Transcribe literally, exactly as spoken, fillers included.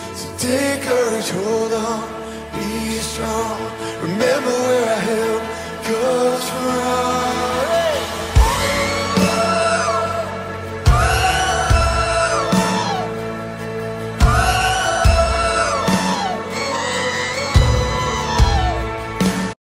So take courage, hold on, be strong. Remember